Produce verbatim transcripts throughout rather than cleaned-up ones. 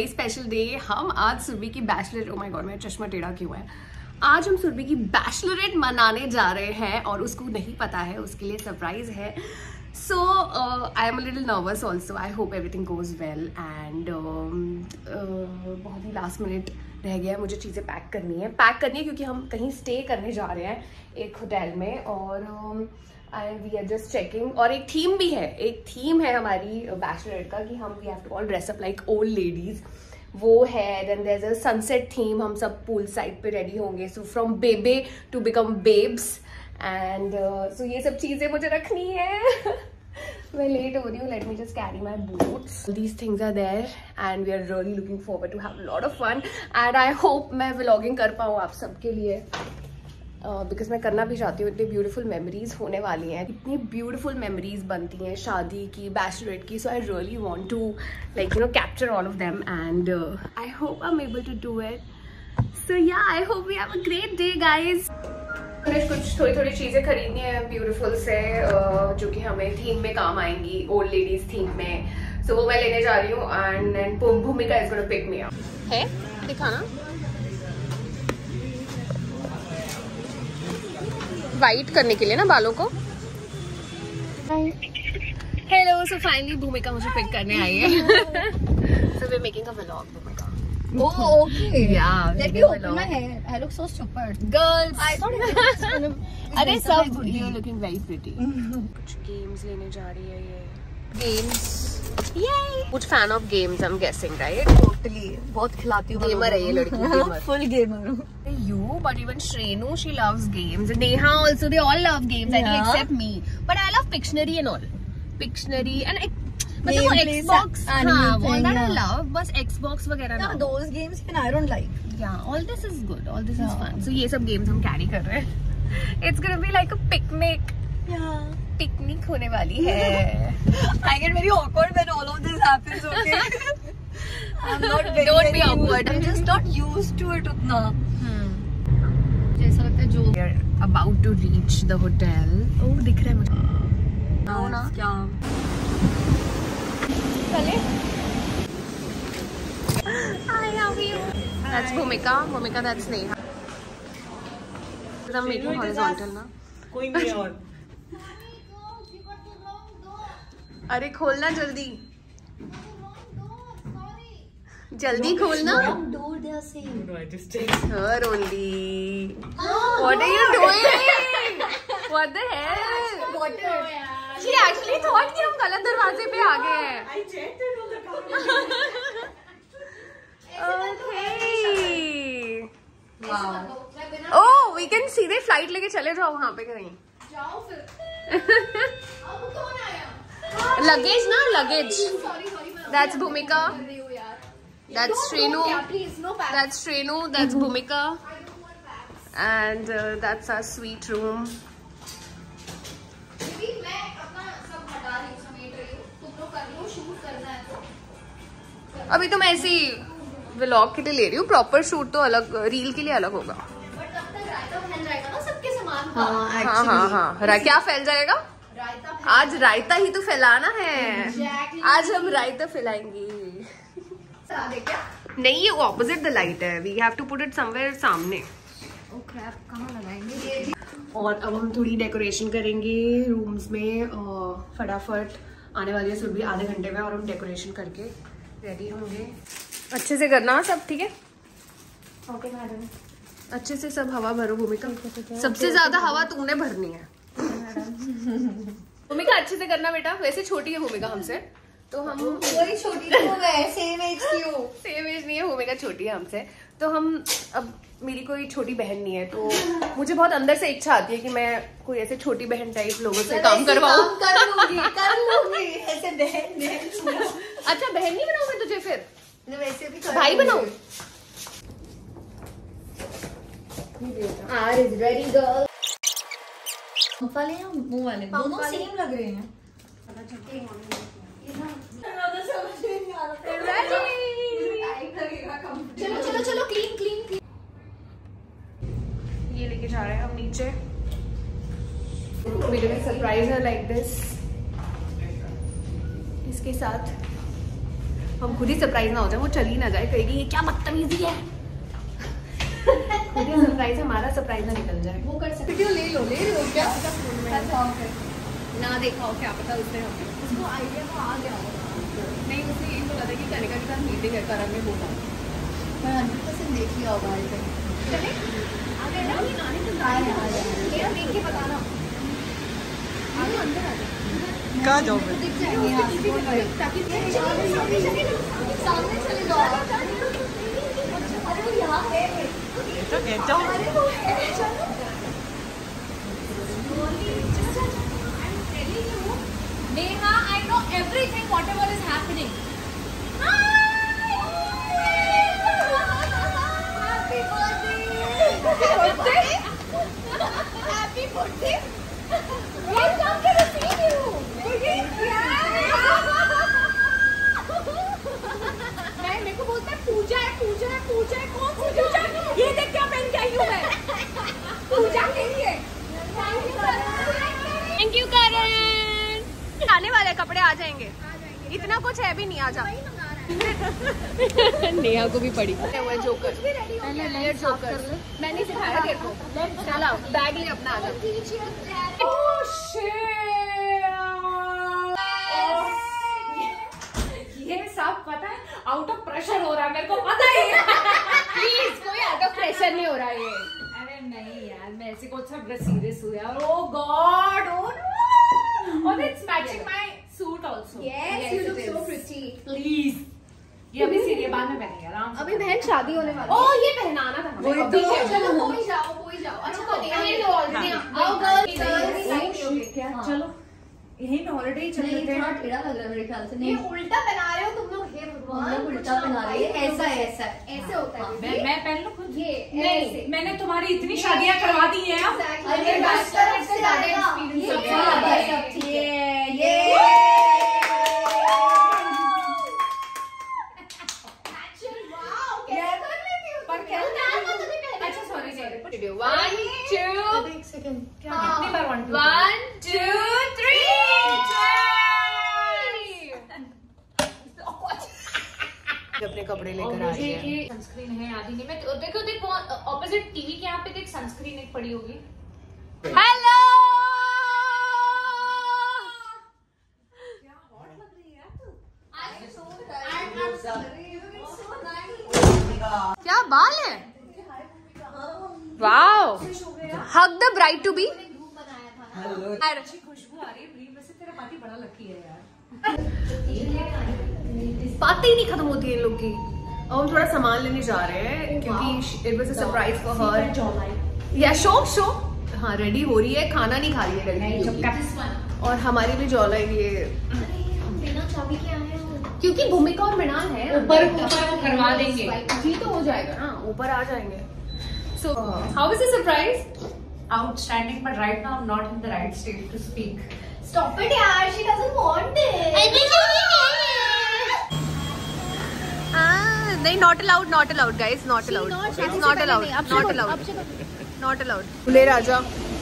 Special day. हम आज सुरभि की बैचलर, ओ माय गॉड मेरा चश्मा टेढ़ा क्यों है। आज हम सुरभि की बैचलरेट मनाने जा रहे हैं और उसको नहीं पता है, उसके लिए सरप्राइज है। So I am a little nervous also. I hope everything goes well and बहुत ही लास्ट मिनट रह गया है, मुझे चीज़ें पैक करनी है पैक करनी है क्योंकि हम कहीं स्टे करने जा रहे हैं एक होटल में और and we are just checking. और एक थीम भी है, एक थीम है हमारी बैचलरेट का कि हम we have to all dress up like old ladies, वो है। Then there is a sunset theme, हम सब पूल साइड पे रेडी होंगे, सो फ्रॉम बेबे to become babes and so ये सब चीजें मुझे रखनी है। मैं लेट हो रही हूँ, let me just carry my boots. These things are there and we are really looking forward to have lot of fun and I hope मैं व्लॉगिंग कर पाऊँ आप सबके लिए बिकॉज uh, मैं करना भी चाहती हूँ। इतनी ब्यूटीफुल मेमोरीज होने वाली हैं, इतनी ब्यूटीफुल मेमोरीज बनती हैं शादी की, बैचलरेट की। So I really want to like you know capture all of them and I hope I am able to do it. So yeah I hope we have a great day guys. मुझे कुछ थोड़ी थोड़ी चीजें खरीदनी है beautiful से uh, जो कि हमें थीम में काम आएंगी, ओल्ड लेडीज थीम में। सो so, वो मैं लेने जा रही हूँ and and Bhumika is gonna pick me up. है दिखाना वाइट करने के लिए ना बालों को। हेलो, सो फाइनली भूमिका मुझे पिक करने आई है। So we are making a vlog Bhumika. Oh, okay. Yeah. Let me open my hair. I look so stupid. Girls. I thought it was gonna. अरे सब you're looking very pretty. कुछ games लेने जा रही है ये। Games. Yay. कुछ fan of games I'm guessing, right? Totally. बहुत खिलाती हूँ। Gamer है ये लड़की, gamer. Full gamer हूँ। You, but even Shrenu, she loves games. Neha also, they all love games. Yeah. I think except me. But I love Pictionary and all. Pictionary and मतलब वो Xbox, हाँ, all that I love. बस Xbox वगैरह ना. Those games even I don't like. Yeah, all this is good. All this is fun. So ये सब games हम carry कर रहे हैं. It's gonna be like a picnic. Yeah. Picnic होने वाली है. I get very awkward when all of this happens. Okay. I'm not very. Don't be awkward. I'm just not used to it उतना. Hmm. जैसा लगता है जो. We are about to reach the hotel. Oh दिख रहा है मुझे. No ना. क्या? चले. Hi, how are you? That's Bhumika. Bhumika, that's Neha. I'm making horizontal ना. कोई नहीं और. अरे खोलना जल्दी. जल्दी खोलना. Door they are saying. No, I just text her only. What are you doing? What the hell? Water. She actually thought कि हम गलत दरवाजे पे आ गए हैं. I checked it on the camera. Okay. Wow. Oh, we can see the flight लेके चले जाओ वहाँ पे कहीं. जाओ फिर. अब कौन आया? Luggage ना luggage. Sorry sorry. That's Bhumika. That's Shrenu. Please no back. That's Shrenu. That's Bhumika. And uh, that's our sweet room. अभी तो मैं ऐसी व्लॉग के लिए ले रही हूँ, प्रॉपर शूट तो अलग, रील के लिए अलग होगा। बट तब तक रायता फैल जाएगा ना सबके सामान का। हाँ हाँ हाँ हाँ। क्या फैल जाएगा? रायता फैल आज रायता ही तो फैलाना है। exactly. आज हम रायता फैलाएंगे। क्या? नहीं, ये ऑपोजिट द लाइट है। We have to put it somewhere सामने। ओ क्रैप, कहाँ लगाएंगे? और अब हम थोड़ी डेकोरेशन करेंगे रूम्स में। फटाफट आने वाली है सुरभि आधे घंटे में और हम डेकोरेशन करके रेडी होंगे। अच्छे से करना सब, ठीक है? Okay madam. अच्छे से सब हवा भरो भूमिका। सबसे ज्यादा हवा तुमने भरनी है भूमिका। अच्छे से करना बेटा। वैसे छोटी है भूमिका हमसे, तो हम वही छोटी तो मैं सेम एज की हूँ। सेम एज नहीं है, भूमिका छोटी है हमसे। तो हम, अब मेरी कोई छोटी बहन नहीं है, तो मुझे बहुत अंदर से इच्छा आती है कि मैं कोई ऐसे छोटी बहन टाइप लोगों से काम करवाऊं। कर लूंगी, कर लूंगी ऐसे बहन बहन। अच्छा बहन नहीं बनाऊं मैं तुझे, फिर वैसे भी भाई बनाऊं? R is ready girl. मुंह वाले या मुंह वाले दोनों सेम लग रहे हैं। चलो चलो चलो क्लीन क्लीन क्लीन। ये लेके जा रहे हैं हम नीचे। We're gonna surprise her like this. इसके साथ हम खुद ही सरप्राइज ना हो जाए, वो चली ना जाए, कहेगी ये क्या बदतमीजी है। खुद ही सरप्राइज, हमारा सरप्राइज ना निकल जाए। वो कर सकते हो, ले लो ले लो क्या ना देखा हो क्या पता उसने हमें उसको आइडिया तो आ गया होगा। नहीं, उसने यही बोला था कि कनिका के साथ मीटिंग है, करण ने बोला मैं हंड्रेड परसेंट देख लिया होगा आज तक। चले आ गए ना, ये गाने तो आए हैं, आए हैं। मेरा देख के बताना। आगे अंदर आ जाओ, कहाँ जाओ मैं? दिख जाएंगे यहाँ से, बोल रहे हो। ताकि सामने चले जाओ। अरे वो यहाँ है। तो कैसा? Neha, I know everything, whatever is happening. Happy birthday! Happy birthday! Welcome to see you. मैं मेरे को बोलता है पूजा है, पूजा है, पूजा है। कौन पूजा? ये देख क्या पहन के आई हूँ मैं, पूजा के लिए। Thank you Karan. आने वाले कपड़े आ जाएंगे, इतना कुछ है भी नहीं, आ जा। नेहा को भी पड़ी वो जोकर, पहले जोकर मैंने सिखाया तेरे को। चला बैग ले अपना, आ जा। ये सब पता है, आउट ऑफ प्रेशर हो रहा है, मेरे को पता ही है। प्लीज, कोई आउट ऑफ प्रेशर नहीं हो रहा है ये। अरे नहीं यार, मैं ऐसे को सब सीरियस हुआ यार। ओ गॉड, ओ नो, और it's matching my suit also. Yes, you look so pretty. Please, ये अभी सीरियस बाद में पहनेंगे आराम से। अभी बहन शादी होने वाली ओ ये पहनाना था हमें। वही अभी तो। क्या- चलो कोई जाओ कोई जाओ। अच्छा रुको, यहीं यहीं लो ऑलरेडी। हाँ। आओ गर्ल्स यहीं गर्ल्स लो। साइड में। क्या? हाँ। चलो यही में ऑलरेडी चल नहीं रहे थोड़ा हैं। टेढ़ा लग रहा है मेरे ख्याल से। ये नहीं उल्टा पहना रहे हो तुम लोग। हे हम भगवान, लोग उल्टा पहना रहे हैं। ऐसा है ऐसा है, ऐसे होता है। मैं मैं पहन लूं खुद? ये नहीं, ऐसे। मैंने तुम्हारी इतनी शादियां करवा दी हैं अब। अरे मास्टर से ज्यादा एक्सपीरियंस ये है। सब ठीक है। ये पर क्या अच्छा सॉरी सॉरी। वन टू एक सेकंड क्या कितनी बार one two one two three. अपने कपड़े लेकर आ रही है। सनस्क्रीन है आदि नहीं। मैं देखो देखो ऑपोजिट टीवी के यहाँ पे देख सनस्क्रीन एक पड़ी होगी। हेलो, क्या बाल है? Wow, hug the bride to be. खुशबू आ रही है। वैसे तेरा पार्टी बड़ा लकी है यार। बातें ही नहीं खत्म होती है इन लोग की। और हम थोड़ा सामान लेने जा रहे हैं क्योंकि it was a surprise for her. Yeah show show हाँ रेडी हो रही है, खाना नहीं खा रही है लड़की। और हमारी भी जॉल है ये, बिना चाबी के आए हो। क्योंकि भूमिका और मृणाल है। ऊपर ऊपर वो करवा देंगे। जी तो हो जाएगा ना, ऊपर आ जाएंगे। So how was the surprise? Outstanding, but right now I'm not in the right state to speak. Stop it यार, she doesn't want it. नहीं, not allowed, not allowed guys, not allowed, it's not allowed, not allowed, not allowed. खुले राजा।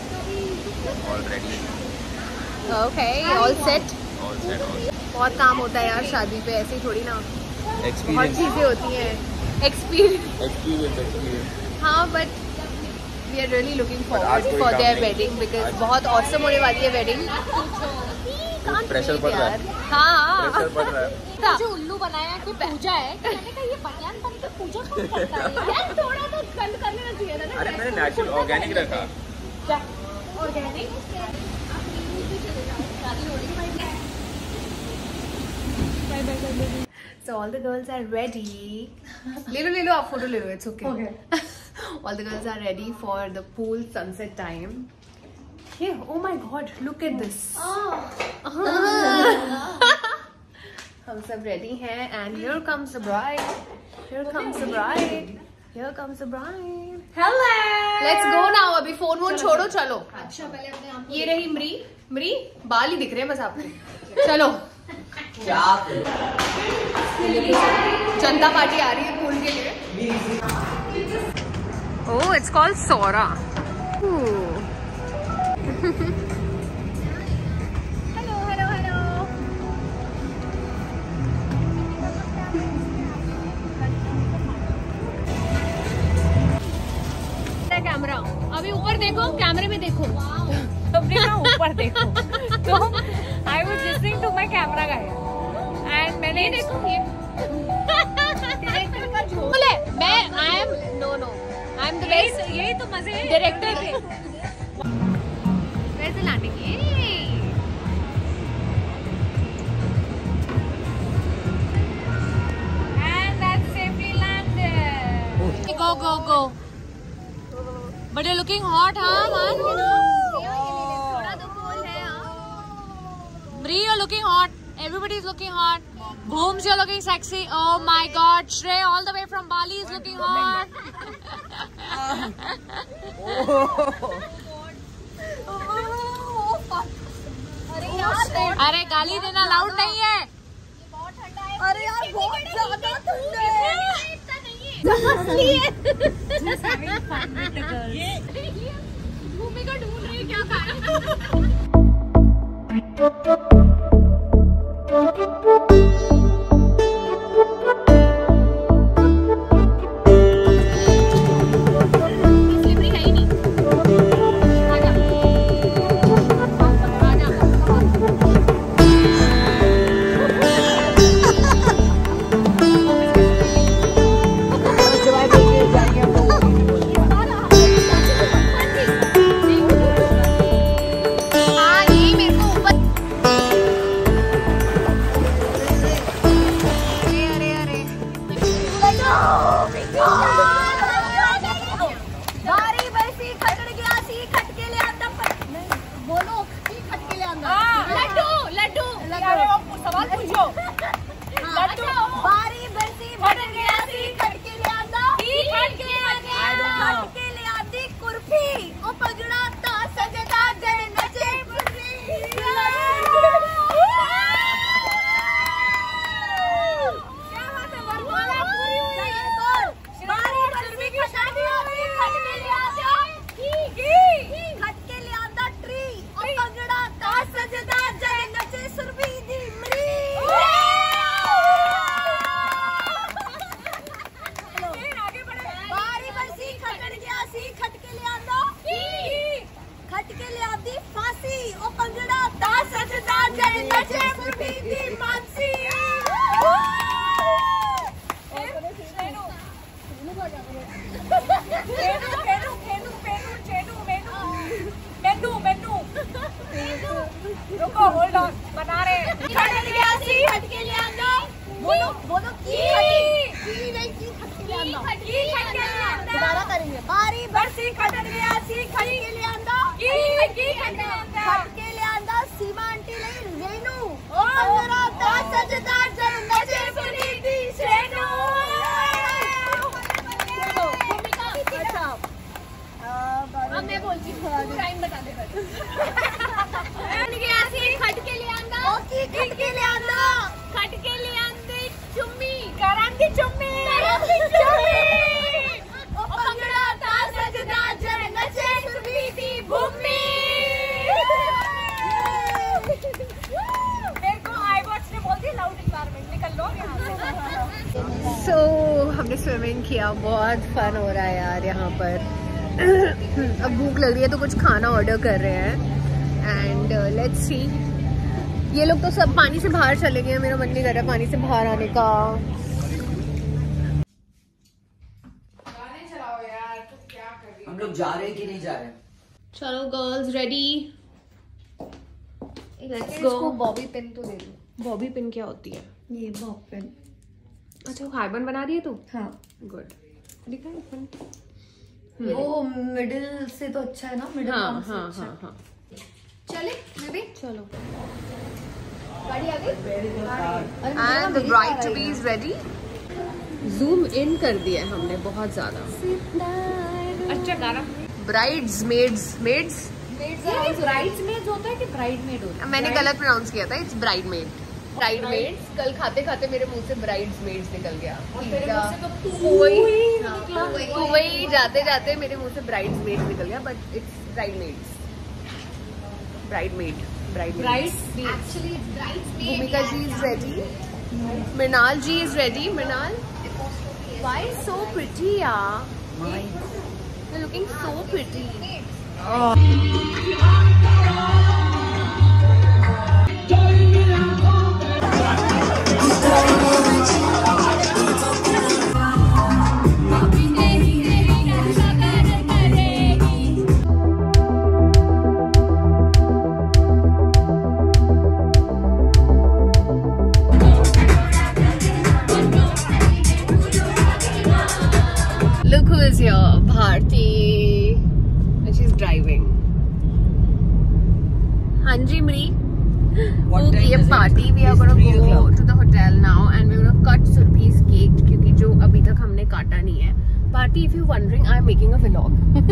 Okay, all set. बहुत काम होता है यार शादी पे, ऐसे ही थोड़ी ना, बहुत चीजें होती हैं। एक्सपीरियंस, हाँ, but we are really looking forward for their wedding because बहुत ऑसम होने वाली है वेडिंग। प्रेशर पड़ रहा है। हाँ, प्रेशर पड़ रहा है। मुझे उल्लू बनाया कि पूजा है, तो मैंने कहा ये बनियान बन के पूजा कौन करता है यार? थोड़ा तो बंद कर लेना चाहिए था ना। अरे मैंने नेचुरल ऑर्गेनिक रखा। Organic. So all the girls are ready. ले लो ले लो, आप फोटो ले लो, it's okay. Okay. All the girls are ready for the pool sunset time. Yeah, oh my god, look at this. हम सब ready हैं and here comes the bride. Here comes the bride. Here comes the bride. Hello. Let's go now. अभी phone वोन छोड़ो, चलो। अच्छा पहले अपने आप ये रही मरी, मरी बाल ही दिख रहे हैं बस आपके। चलो, जनता पार्टी आ रही है पूल के लिए। Oh, it's called Sora. Hello hello hello. Camera. अभी ऊपर देखो, कैमरे में देखो। तुमने कहा ऊपर देखो। तो I was listening to my camera guy and मैंने ये देखो ये डायरेक्टर का झोल है। मैं I am no no I am the best. यही तो मजे हैं डायरेक्टर के वैसे लाने की। And that's safely landed. Go go go. But you're looking hot, huh, man? थोड़ा तो cool है, हाँ. Bree, you're looking hot. Everybody's looking hot. Bhooms, you're looking sexy. Oh my God, Shrey, all the way from Bali is looking hot. अरे गाली देना allowed नहीं है। अरे यार बहुत ज्यादा ठंडा है। भूमिका ढूंढ रही है क्या खाना। सो so, हमने स्विमिंग किया, बहुत फन हो रहा है यार यहाँ पर। अब भूख लग रही है तो कुछ खाना ऑर्डर कर रहे हैं एंड लेट्स सी। ये लोग तो सब पानी से बाहर चले गए हैं, मेरा मन नहीं कर रहा पानी से बाहर आने का। हम लोग जा रहे हैं कि नहीं जा रहे? चलो girls ready, let's go. Bobby pin तो दे दो। बॉबी पिन क्या होती है? ये बॉब पिन। अच्छा वो हाइबन बना दिए तू? हाँ गुड। दिखा पिन। वो मिडिल से तो अच्छा है ना, मिडिल हाँ हाँ, हाँ अच्छा। हाँ हाँ चले बेबी, चलो। गाड़ी आ गई। And the bride to be is ready. Zoom in कर दिया है हमने बहुत ज्यादा। अच्छा गाना। Brides maids maids brides maid होता है कि ब्राइड मेड होता है? मैंने गलत प्रोनाउंस किया था, it's bride maid. Bride maids. कल खाते खाते मेरे मुंह से ब्राइड्स मेड्स निकल गया। वही जाते जाते मेरे मुंह से ब्राइड्स मेड्स निकल गया, but it's bride maids. Bride maid bride brides actually brides maid. Bhumika ji is ready, Mrinal ji is ready. Mrinal, why so pretty यार? You're looking so pretty. Look who is here, Bharti. And she's driving. Hanji Mri. Okay, a party. We are gonna go to the hotel now and we're gonna cut Surbhi's cake क्योंकि जो अभी तक हमने काटा नहीं है. Party, if you're wondering, I'm making a vlog.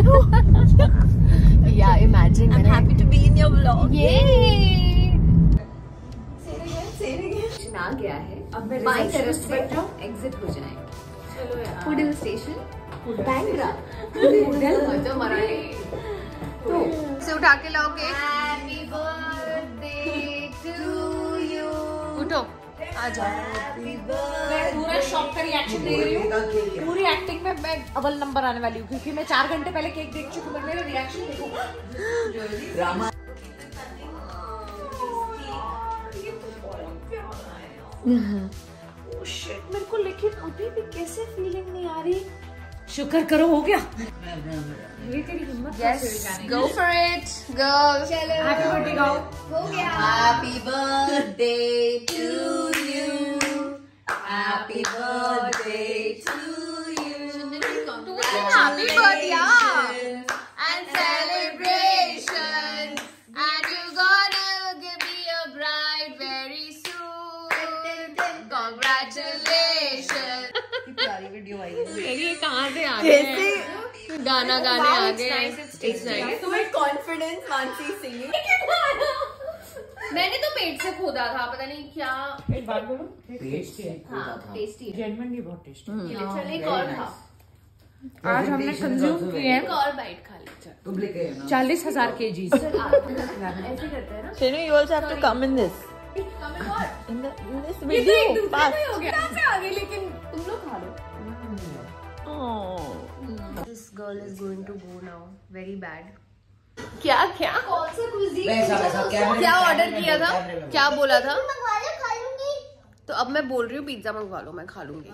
Yeah, imagine. I'm happy to be in your vlog. Yay! Say it again. Say it again. आ गया है. अब मैं बाई तरफ से एग्जिट हो जाएंगे. चलो यार. Hotel station. बैंड्रा. होटल मजा मरा है. तो से उठा के लाओ cake. Happy birthday to you. उठो. आ जाओ. मैं पूरा शॉप का रिएक्शन दे रही हूँ. पूरी एक्टिंग में मैं अव्वल नंबर आने वाली हूँ क्योंकि मैं चार घंटे पहले केक देख चुकी हूँ. मेरा रिएक्शन देखो. ड्रामा. शिट, मेरे को लेकिन अभी भी कैसे फीलिंग नहीं आ रही. शुक्र करो हो गया. ये तेरी हिम्मत कैसे हुई जाने की? Go for it, go. चलो. हैप्पी बर्थडे गाओ. हो गया. Happy birthday to you. Happy birthday to you. Happy birthday, yeah. And celebration. And you're gonna be a bride very soon. Congratulations. प्यारी वीडियो आई है. ये कहाँ से आ गए? गाना गाने आ गए. It's nice. तुम्हें कॉन्फिडेंस मानसी सिंगिंग. मैंने तो पेट से खोदा था, पता नहीं क्या. एक बात बोलूं, टेस्टी है. हाँ, टेस्टी है. जेन्युइनली बहुत टेस्टी. लिटरली एक और था. आज हमने कंज्यूम किए हैं एक और बाइट खा ली. चालीस हजार के जी. ऐसे करते हैं ना. Shenu, you also have to come in this. Come in what? In the in this ये तो video. एक दूसरे में हो गया. कहाँ से आ गई लेकिन तुम लोग खा लो. Oh. This girl is going to go now. Very bad. क्या क्या? कौन सा cuisine? वैसा वैसा कैमरे. क्या ऑर्डर किया था? क्या बोला था? खा लूंगी. तो अब मैं बोल रही हूँ पिज्जा मंगवा लो, मैं खा लूंगी.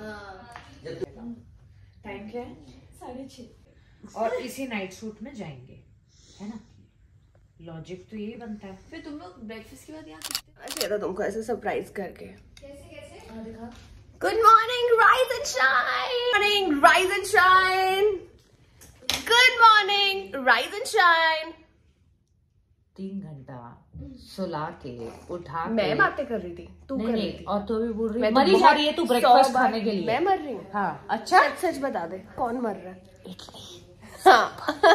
टाइम क्या है? साढ़े छह. और इसी नाइट सूट में जाएंगे, है ना? लॉजिक तो यही बनता है. फिर तुम लोग ब्रेकफास्ट के बाद यहाँ किया था तुमको ऐसे सरप्राइज करके. कैसे कैसे? हाँ दिखा. Good morning, rise and shine. Morning, rise and shine. Good morning, rise and shine. तीन घंटा सुला के उठा के. मैं बातें कर रही थी, तू कर रही थी. और तू भी बोल रही है मैं मरी जा रही है तू ब्रेकफास्ट खाने के लिए. मैं मर रही हूँ. हाँ. अच्छा सच सच बता दे कौन मर रहा है. हाँ.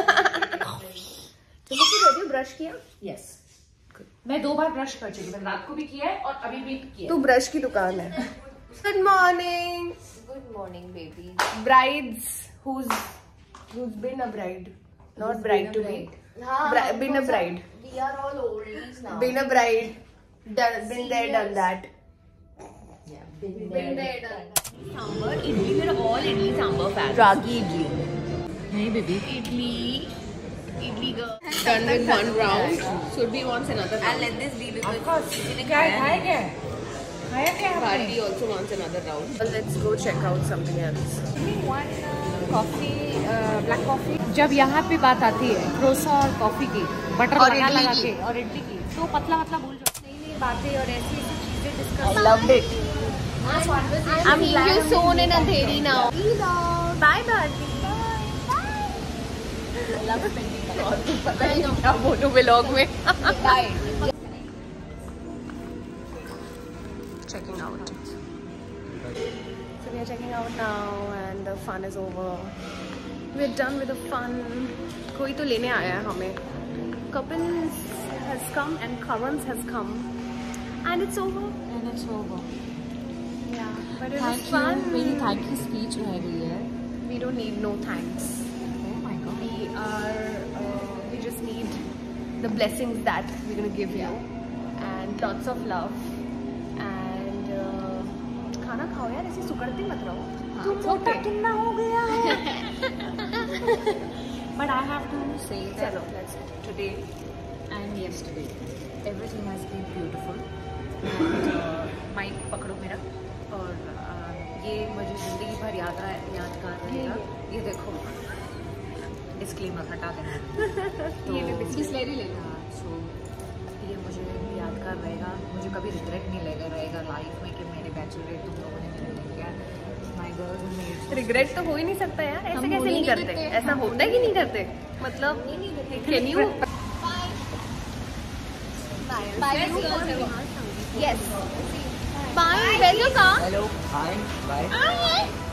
तुमने क्यों ब्रश किया? यस. मैं दो बार ब्रश कर चुकी. मैंने रात को भी किया है और अभी भी किया. तू ब्रश की दुकान है. Good morning. Good morning, baby. Brides who's who's been a bride, not bride to be. Bri- been a bride. We are all oldies now. Been a bride. Done, been there, done that. Yeah, been Been there. there, done that. Sambar, idli, we're all idli sambar fans. Ragi idli. नहीं baby. Idli, idli girl. Done with one round. Surbhi wants another round. And let this be because क्या है? खाया क्या है? खाया क्या है? Bharti also wants another round. Well, let's go check out something else. One coffee, black coffee. जब यहाँ पे बात आती है क्रोसा और कॉफी की, बटर और लगा इडली लगा की. के और इडली की, तो पतला पतला भूल जाओ. नई नई बातें और ऐसी ऐसी चीजें discuss. I loved it. I'm seeing you soon in Andheri now. Bye, Bharti. पता नहीं क्या बोलूं व्लॉग में. Bye. Checking out. So we are checking out now, and the fun is over. We're done with the fun. कोई तो लेने आया है हमें. Kapil has come and Karan has come, and it's over. And it's over. Yeah, but it was Thank fun. you. मेरी thank you speech रह गई है. We don't need no thanks. Oh my god. We are. Uh, we just need the blessings that we're gonna give you, and lots of love. And uh, खाना खाओ यार, ऐसे सुकड़ते मत रहो. तू मोटा कितना हो गया है? But I have to say that चलो let's go. today and yesterday everything has been beautiful. And uh, mic पकड़ो मेरा और uh, ये मुझे जिंदगी भर याद रहा यादगार रहेगा. ये देखो डिस्क्लेमर हटा देना. ये भी बिस्लेरी ले लो. सो ये मुझे यादगार रहेगा. मुझे कभी रिग्रेट नहीं लगेगा रहेगा लाइफ में कि मेरे बैचलर तुम लोगों ने मेरे लिए किया. माय गर्ल मेड रिग्रेट तो हो ही नहीं सकता यार. ऐसे कैसे नहीं करते? ऐसा होता है कि नहीं करते? मतलब can you Yes. Bye. Where's your car? Hello. Hi. Bye.